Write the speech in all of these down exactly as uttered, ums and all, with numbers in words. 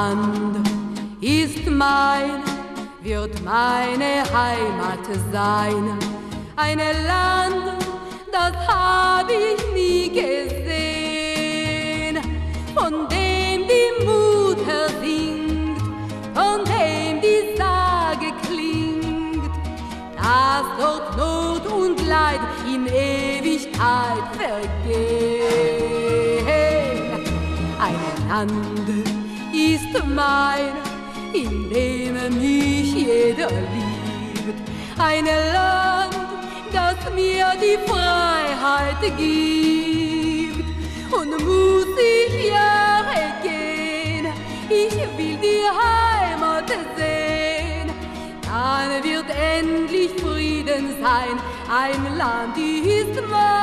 Land ist mein, wird meine Heimat sein. Ein Land, das hab ich nie gesehen, von dem die Mutter singt, von dem die Sage klingt, dass dort Not und Leid in Ewigkeit vergehen. Ein Land ist mein, in dem mich jeder liebt, ein Land, das mir die Freiheit gibt. Und muss ich Jahre gehen, ich will die Heimat sehen, dann wird endlich Frieden sein, ein Land ist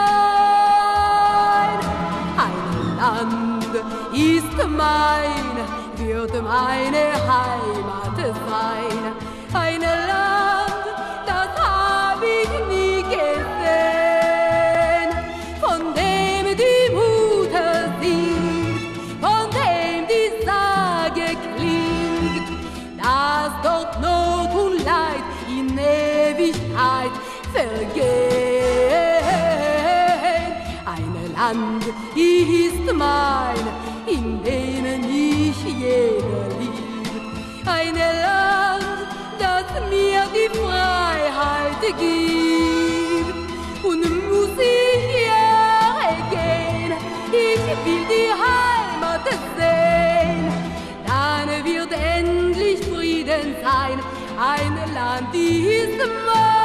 mein. Ein Land ist mein, wird meine Heimat sein, ein Land, das hab ich nie gesehen, von dem die Mutter singt, von dem die Sage klingt, dass dort Not und Leid in Ewigkeit vergehen. Ein Land ist mein, in dem mich jeder liebt, ein Land, das mir die Freiheit gibt. Und muss ich Jahre gehen, ich will die Heimat sehen, dann wird endlich Frieden sein, ein Land ist mein.